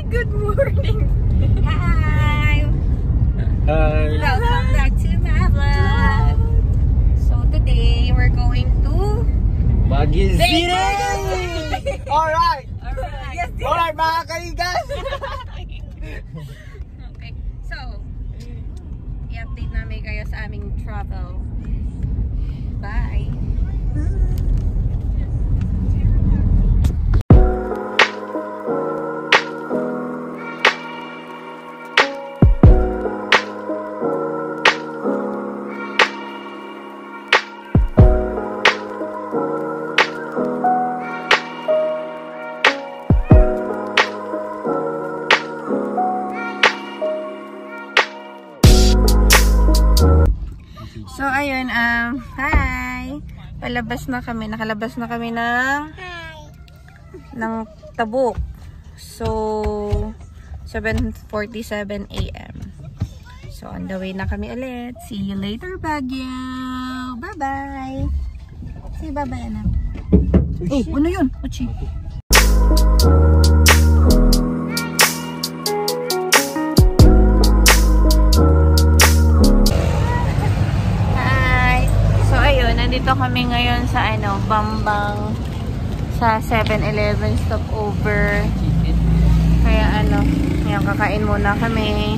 Good morning! Hi! Hi! Welcome back to my vlog! So today, we're going to BaguioCity! Alright! Alright! Yes, Alright mga kaigas! Okay, so i-update namin kayo sa aming travel. Bye! So ayun, hi! Palabas na kami, nakalabas na kami ng Tabuk. So 7:47 AM. So on the way na kami ulit. See you later, Baguio! Bye-bye! Say bye-bye, anak. Oh, ano yun? Uchi. Nandito kami ngayon sa Bambang sa 7-Eleven stopover. Kaya ngayon kakain muna kami.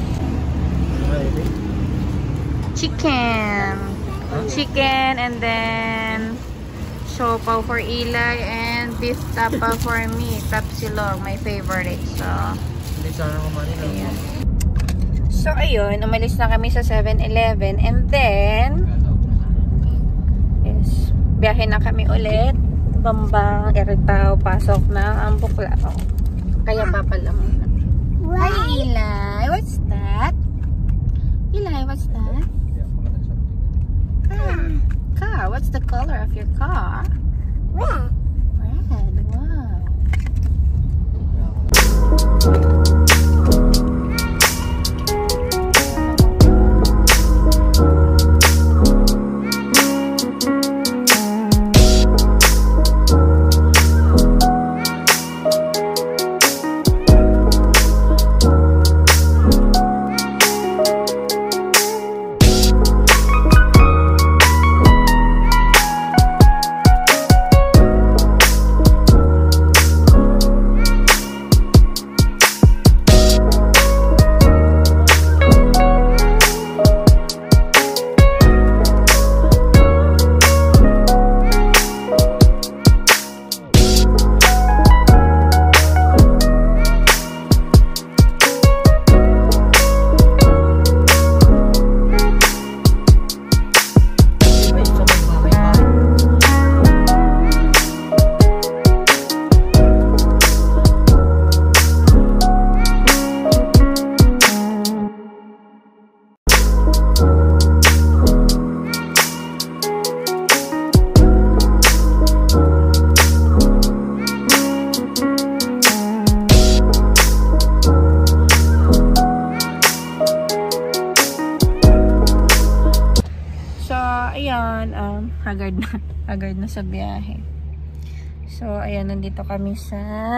Chicken and then siopaw for Eli and beef tapa for me. Tapsilog, my favorite. So ayun, umalis na kami sa 7-Eleven and then biyahe na kami ulit. Bambang, Eritao, pasok na ang Buklao. Kaya papala muna. Hi, Eli. What's that? Eli, what's that? Car. What's the color of your car? Red. Red. Wow. Haggard na sa biyahe. So ayan, nandito kami sa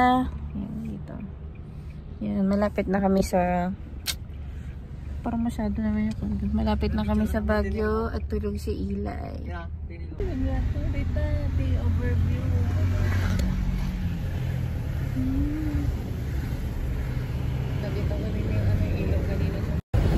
malapit na kami sa parang masyado naman yung malapit na kami sa Baguio at tulog si Eli. Overview. Nandito kami yung ilog kanina sa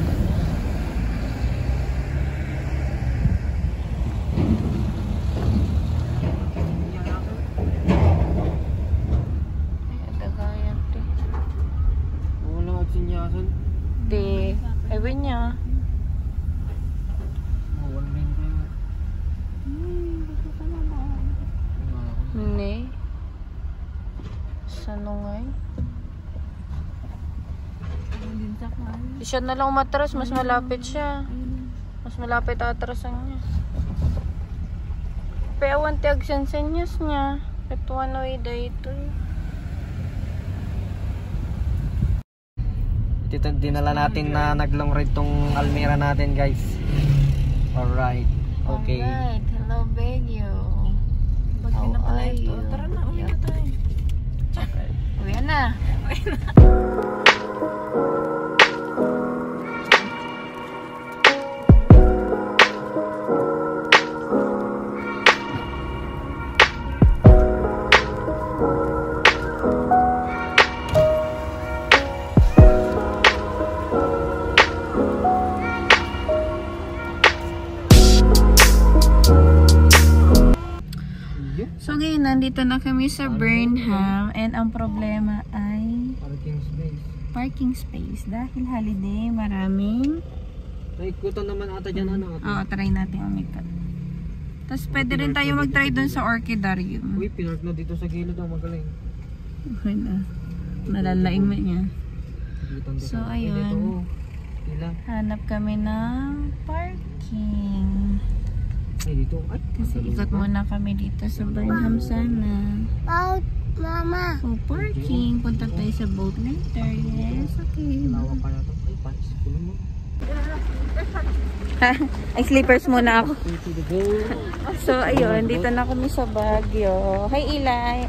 ewan niya. Hindi. Sanungay. Di siya na lang umatras. Mas malapit siya. Mas malapit atrasan niya. Pero awan tiyag sensenyas niya. Ito ay dito. Ito dinala natin na naglong ride tong Almira natin, guys. Alright. Okay. Alright. Hello, Baguio. How are you? Tara na, uwi na tayo. Uwi na. So ngayon, nandito na kami sa Burnham and ang problema ay parking space. Dahil holiday, maraming naikutan naman ata dyan ano. Oo, try natin umikot. Tapos pwede rin tayo mag-try dun sa Orchidarium. Uy, pinark na dito sa gilid ang magaling. Okay na. Nalalaing mo niya. So ayun, hanap kami ng parking. Ay, dito. Ay, kasi ikot muna kami dito sa Burnham sana. Boat, mama. So, parking. Punta tayo sa boat later. Yes, okay. Lawak kaya ito. Ay, panis. Pulo mo. Ay, slippers muna ako. So, ayun. Dito na kami sa Baguio. Hi, Eli.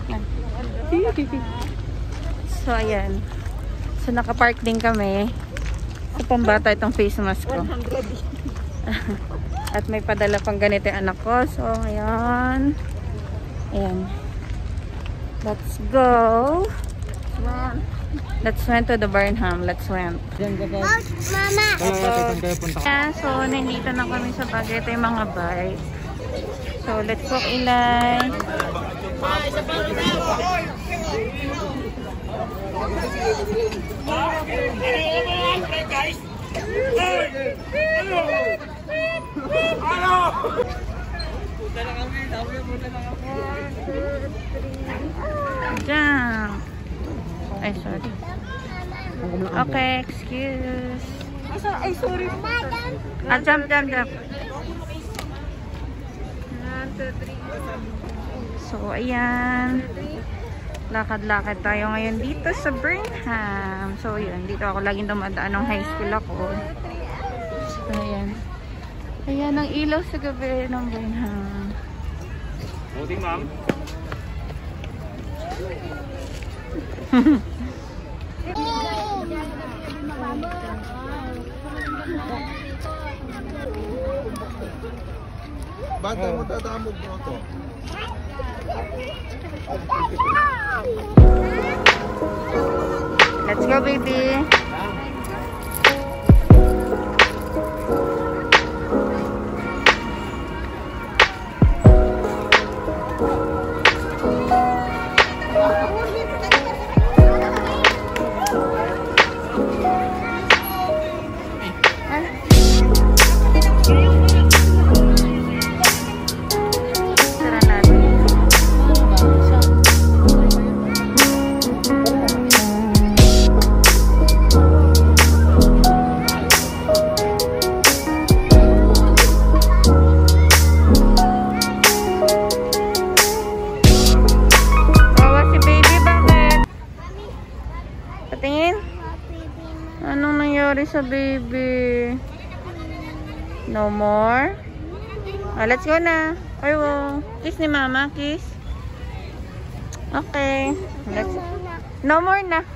So, ayan. So, nakapark din kami. Sa pambata itong face mask ko. At may padala pang ganito yung anak ko. So, ayan. Ayan. Let's go. Let's went to the Burnham. Let's went. Boat, mama. So, nandito na kami sa Baguio. Ito yung mga bike. So, let's walk, Eli. Jump. Ay, sorry. Okay, excuse. Ay, sorry. Jump. So, ayan. Lakad-lakad tayo ngayon dito sa Burnham. So, yun. Dito ako laging dumadaan ng high school ako. So, ayan. Ayan ang ilaw sa gabi ng Burnham. Buti, ma'am. Bata mo tatamog mo to. Let's go, baby. Anong nangyari sa baby? No more? Let's go na. Or kiss ni mama, kiss. Okay. No more na.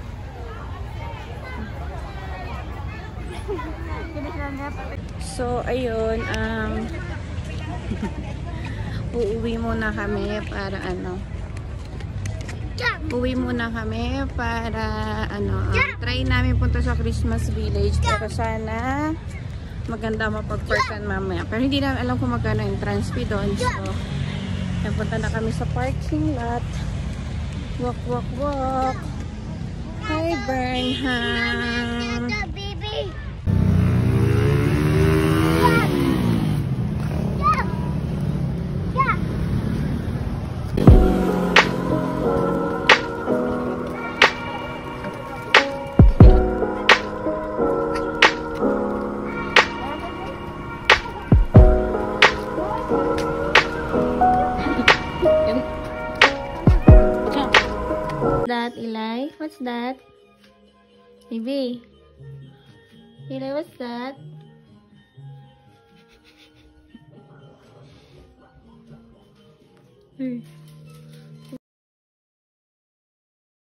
So, ayun. Uuwi muna kami para Uwi muna kami para try namin punta sa Christmas Village, pero sana maganda mapag-parkan mamaya. Pero hindi namin alam kung magkano yung entrance fee doon. So, napunta na kami sa parking lot. Walk. Hi, Burnham. Baby. That, Eli? What's that? Baby? Eli, what's that?